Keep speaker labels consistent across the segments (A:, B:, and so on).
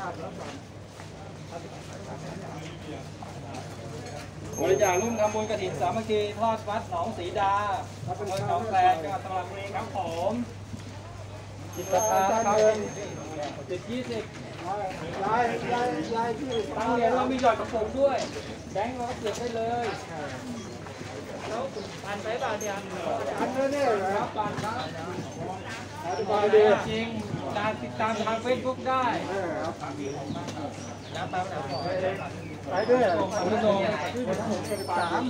A: บริจาคร่วมทำบุญกฐินสามัคคีทอดวัดหนองศรีดาตำบลหนองแสงจังหวัดสระบุรีครับผมจิตราคา10-20ลายที่ตั้งเหรียญเรามีหยอดกระปุกด้วยแบงค์เราก็เสียบได้เลยแล้วปั่นไปป่ะเนี่ยปั่นเนี่ยครับปั่นครับจริงติดตามทางเฟซบุ๊กได้ไปด้วยคุณโด3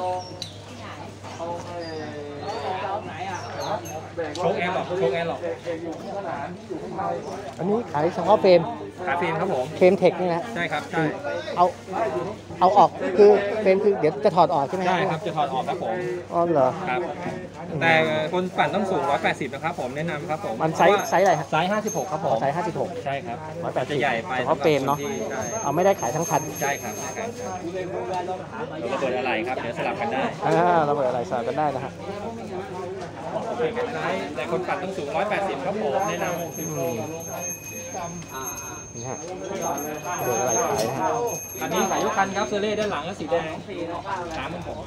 A: เอาไหนอ่ะโชคแอนหรอกอยู่ข้างหลังอยู่ข้างใน
B: อันนี้ขายเฉพาะเฟรม
A: ครับผม
B: เฟรมเทคนี่นะ
A: ใช่ครับใช่
B: เอาออกคือเฟรมคือเดี๋ยวจะถอดออกใช่ไหม
A: ใช่ครับจะถอดออกครับผม
B: อ๋อเหรอ
A: ครับแต่คนปั่นต้องสูง180นะครับผมแนะนำครับผม
B: มันไซส์อะไรครับ
A: ไซส์56ครับผม
B: ไซส์56
A: ใช่ครับ
B: 180
A: จะใหญ่ไป
B: เฉพาะเฟรมเนาะเอาไม่ได้ขายทั้งคัน
A: ใช่ครับระเบิดอะไรครับเดี๋ยวสลับกันได้
B: ระเบิดอะไรสลับกันได้นะฮะ
A: แต่คนปั่นต้องสูง180ครับผมแนะนำ
B: นี่ฮะเกิดอะไรขายนะฮะ
A: อันนี้ขายทุกคันครับเซเล่ด้านหลังก็สีแดง3ผม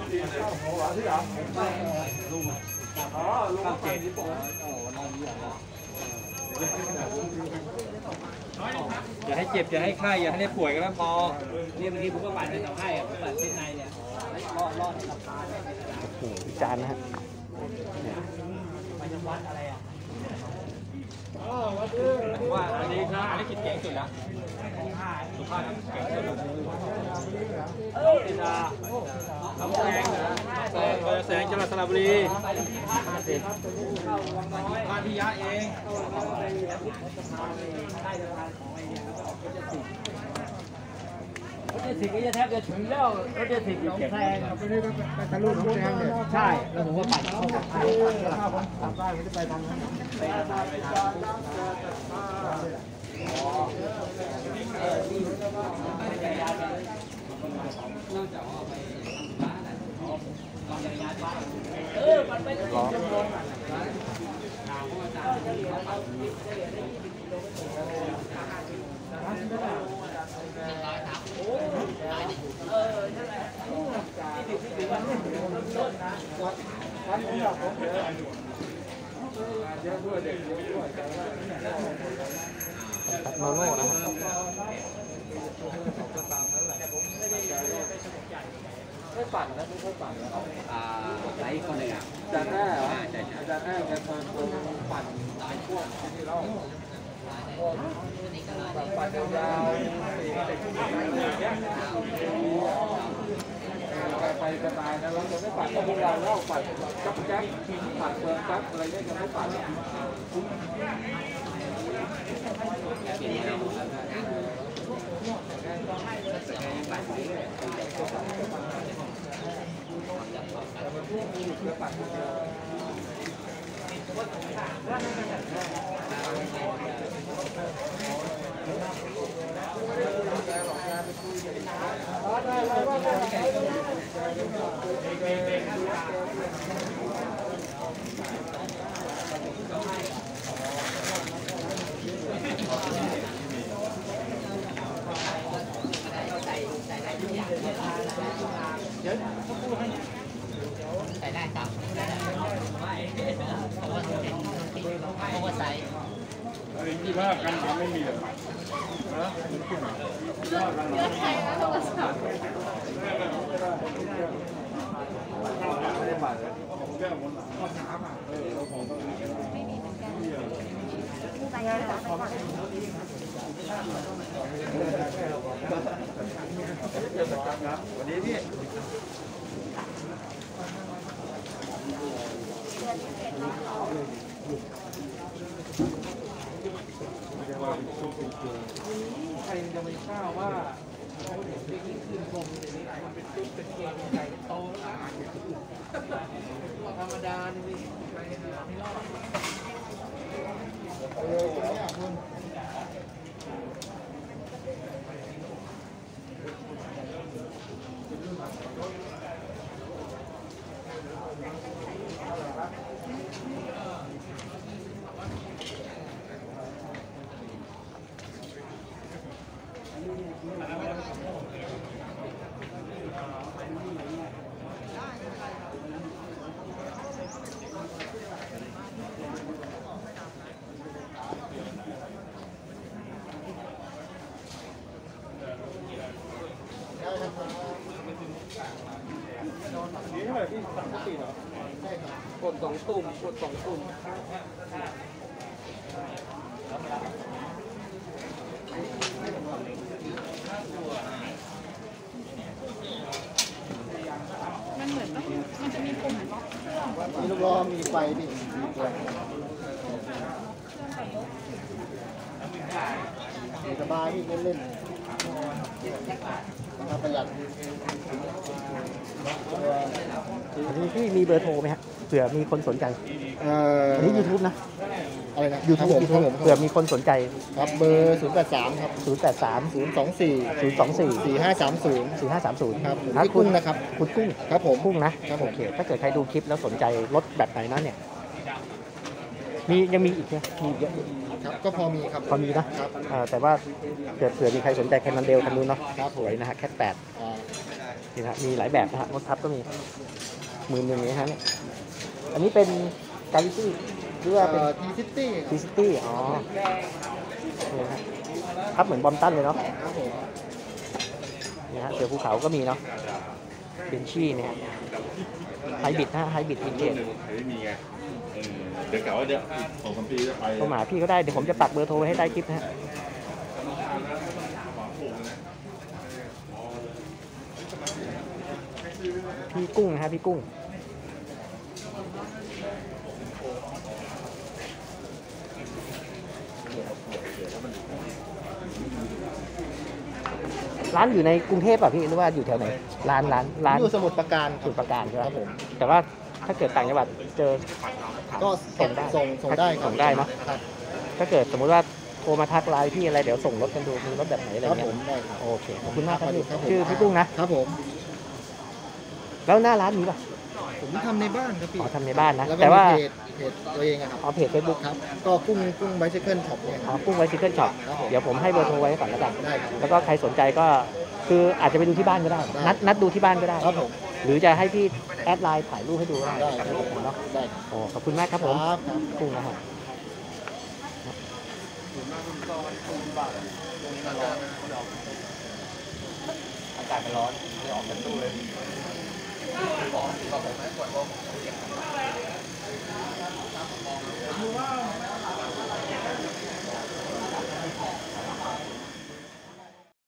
A: อย่าให้เจ็บอย่าให้ไข้อย่าให้ได้ป่วยก็แล้วพอเนี่ยบางทีผมก็ปั่นในเสาให้ผมปั่นเส้นในเนี่ยรอดสะพาน
B: โอ้โหจานนะฮะ
A: มันจะวัดอะไรอ่ะว่าอันนี้คิดเก่งสุดแล้วสุภาพเก่งสุดน้ำแสงจังหวัดสระบุรีพาทิยะเองรถเจ็ดสิบก็จะแทบจะถึงแล้วรถเจ็ดสิบน้องแซงไปทะลุน้องแซงเนี่ยใช่แล้วผมก็ปั่นเข้าไปถ้าผมทำได้ผมจะไปทางนั้น
B: โนโน่นะครับ
A: ไม่ปั่นนะไม่ปั่น
C: ไหนคนหนึ่งอ่ะ
A: จานแรกเหรอจานแรกจะปั่นในพวกที่เราปั่นยาวไปสไตล์นะเราจะไม่ปั่นพวกเราแล้วปั่นจับแจ๊กปั่นเปิดจับอะไรเนี่ยจะไม่ปั่น
C: ใส่ได้ครับเพราะว่าใส่
A: ที่ภาพกันไม่มีหรอกไม่ได้บัตรผมแค่ผมข้อช้าป่ะผมไม่มีเหมือนกันวันนี้พี่ใครจะไม่ทราบว่าเด็กนี่คืนคมเด็กนี่มันเป็นตุ๊กเป็นเกมใหญ่โตแล้วธรรมดานี่ไม่รอดนี่เท่าไหร่พี่30 เหรอ
B: ใช่ครับ
A: กด2 ตุ่มกด2 ตุ่ม
D: มันเหมือนต้องมันจะมีปุ่มล็อกเครื่อง
B: มีลูกล้อมีไฟนี่มีตัวสบายที่เล่นๆประหยัด
E: อันนี้พี่มีเบอร์โทรไหมฮะเผื่อมีคนสนใจ อันนี้ YouTube นะ
B: อะไรนะ
E: YouTube
B: ครับผม
E: YouTube เผื่อมีคนสนใจ
B: ครับเบอร์083ครับ
E: 083
B: 024
E: 024
B: 4530
E: 4530
B: ครับผม
E: นะ
B: พี่กุ้งนะครับ
E: คุณกุ้ง
B: ครับผม
E: กุ้งนะครับ
B: ผม
E: โอเคถ้าเกิดใครดูคลิปแล้วสนใจรถแบบไหนนั้นเนี่ยยังมีอีกไหมมีเยอะ
B: ครับก็พอมีครับ
E: พอมีนะครับ แต่ว่าเผื่อมีใครสนใจแคนันเดลคันนู้นเนาะ
B: ครับ
E: สวยนะฮะแคท8
B: อ่า
E: นี่นะฮะมีหลายแบบนะฮะรถทับก็มี11,000นี้ฮะเนี่ยอันนี้เป็นกาลิซี่หรือว่าเป็น
B: ทีซิตี้
E: ซีซิตี้อ๋อนี่นะฮะทับเหมือนบอมตันเลยเนาะ
B: ครับผม
E: นี่ฮะเสือภูเขาก็มีเนาะเบนชี่เนี่ยไฮบริดนะไฮบริดวินเทจ
F: ไม่มีไงเดี๋ยวเก่าว่าเดี๋ยว2-3 ปีจะไป
E: เข้ามาพี่ก็ได้เดี๋ยวผมจะปักเบอร์โทรไว้ให้ใต้คลิปนะฮะพี่กุ้งนะฮะพี่กุ้งร้านอยู่ในกรุงเทพป่ะพี่หรือว่าอยู่แถวไหนร้าน
B: อยู่สมุทรปราการ
E: สุดประการใช่ไหม
B: ครับผม
E: แต่ว่าถ้าเกิดต่างจังหวัดเจอ
B: ก็
E: ส่งได้
B: ส่งได้ครับ
E: ส่งได้เนอะ
B: ครับ
E: ถ้าเกิดสมมติว่าโทรมาทักไลน์พี่อะไรเดี๋ยวส่งรถกันดูมีรถแบบไหนอะไร
B: ครับ
E: เงี้
B: ผ
E: ย
B: มได้ครับ
E: โอเคขอบคุณมากครับพี่
B: ครับผม
E: ชื่อพี่กุ้งนะครับ
B: ผม
E: แล้วหน้าร้านมีป่ะ
B: ผมทำในบ้านครับพี่
E: อ๋อทำในบ้านนะ
B: แล้วก็
E: แต่
B: มี
E: ว่า
B: เพจตัวเองอะครับ
E: เอาเพจเฟซบุ๊ก
B: ครับ ก็กุ้งไบซิเคิลช็อปเนี่ยค
E: อ๋อ
B: รับ
E: กุ้งไว้ซิเกิลช็อป
B: ครับผม
E: เดี๋ยวผมให้เบอร์โทรไว้ก่อนแล้วกัน
B: ได้ครับ
E: แล้วก็ใครสนใจก็คืออาจจะไปดูที่บ้านก็ได้
B: ได้
E: นัดดูที่บ้านก็ได้
B: ครับผม
E: หรือจะให้พี่แอดไลน์ถ่ายรูปให้ดูก็ได้
B: ได้ครับ
E: เนาะ
B: ได้ครับ
E: โอ้ขอบคุณมากครับผม
B: ครับ
E: กุ้งนะครับ
C: อากาศมันร้อนไม่ออกจากตู้เลย